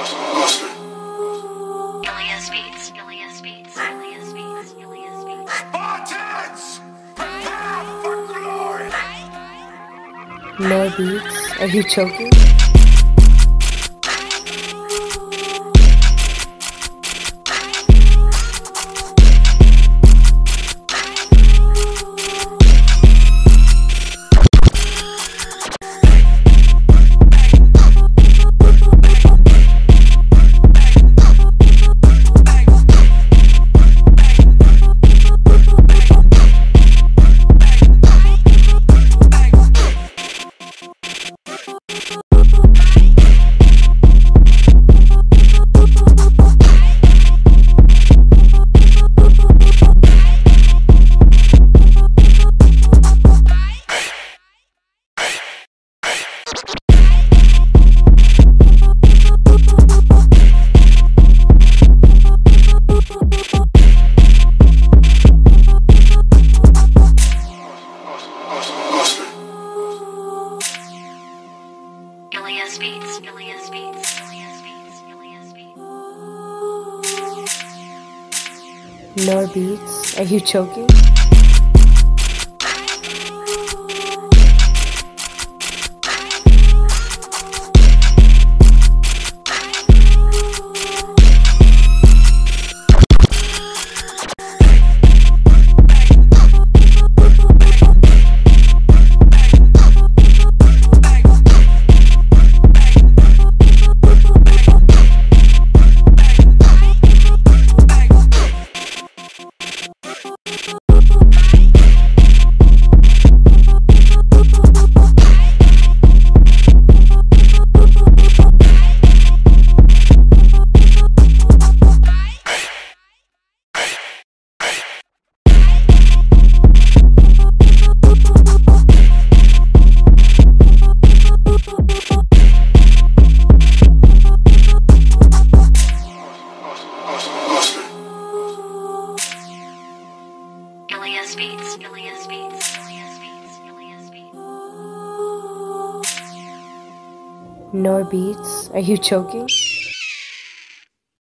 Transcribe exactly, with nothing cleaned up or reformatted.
Elias beats, Elias beats, Elias beats, Elias beats. Spartans! Prepare for glory! More beats? Are you choking? Elias beats, Elias beats, Elias beats, Elias beats. More beats? Are you choking? Elias beats, Elias beats, Elias beats, Elias beats. More beats? Are you choking?